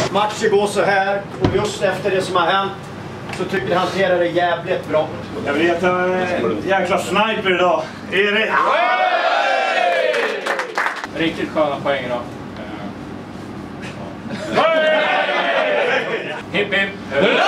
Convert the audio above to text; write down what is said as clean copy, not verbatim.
Matchen går så här och just efter det som har hänt så tycker jag hanterar det jävligt bra. Jag vill heta jäkla sniper idag. Erik! Riktigt sköna poäng då. Hipp hipp!